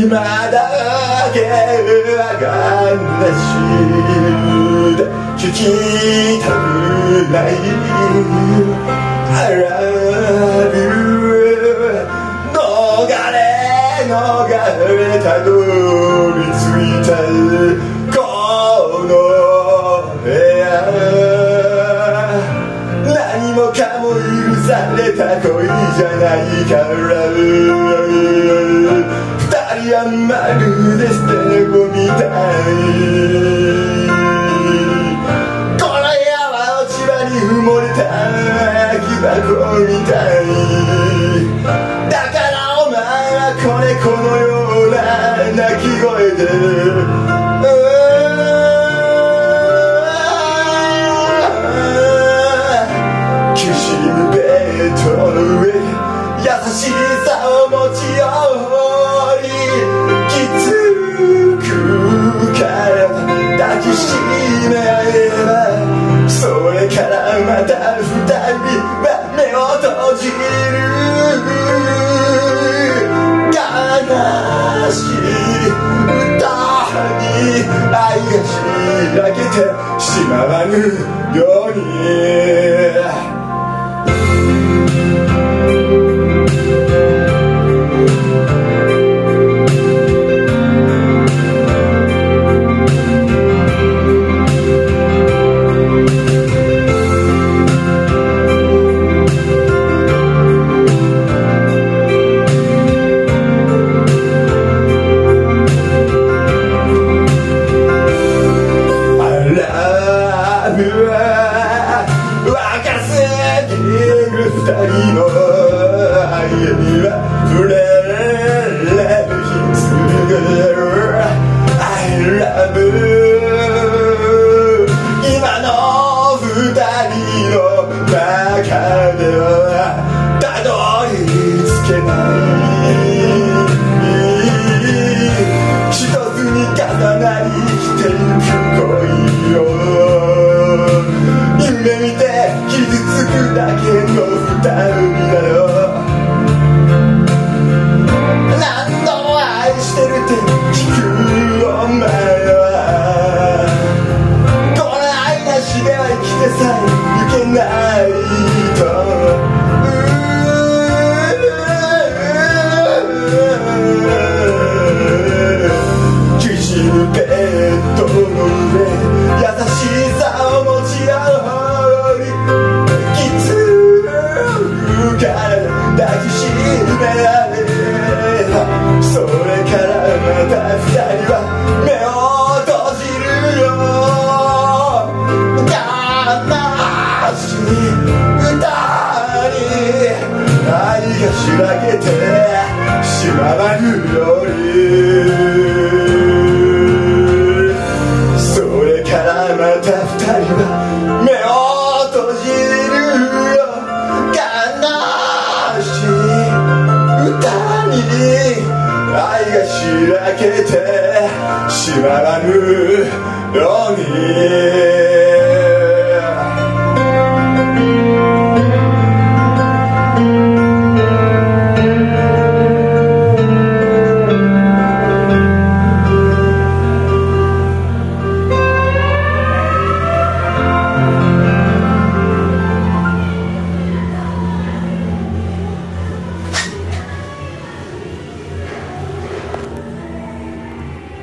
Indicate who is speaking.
Speaker 1: 今だけは悲しいで聞きたくない I love you 逃れたどり着いたこの部屋何もかも許された恋じゃないから二人はまるで捨て猫みたいこの部屋は落ち葉に埋もれた空き箱みたいだからお前は子猫のような鳴き声で優しさを持ち寄りきつくから抱きしめればそれからまた二人は目を閉じる悲しい歌に愛が開けてしまわぬように若すぎる二人の愛には触れれる日が I love you 今の二人の中ではたどり着けない一つに重なり生きてゆく恋よ夢見て傷つくだけの二人だよ何度も愛してるって聞くお前はこの愛なしでは生きてさえいけないときしむベッドの上優しさを持ち合う抱きしめられたそれからまた二人は目を閉じるよ悲しい歌に愛がしらけてしまわぬようにそれからまた二人は目を閉じるよ歌に愛がしらけてしまわぬように